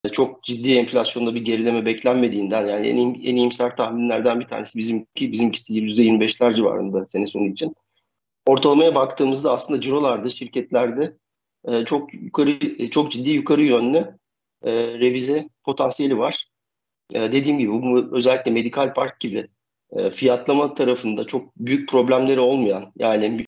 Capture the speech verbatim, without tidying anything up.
çok ciddi enflasyonda bir gerileme beklenmediğinden, yani en, iyi- en iyimser tahminlerden bir tanesi bizimki, bizimkisi yüzde yirmi beşler civarında sene sonu için. Ortalamaya baktığımızda aslında cirolarda, şirketlerde e, çok yukarı, e, çok ciddi yukarı yönlü e, revize potansiyeli var. E, dediğim gibi bu özellikle Medikal Park gibi e, fiyatlama tarafında çok büyük problemleri olmayan, yani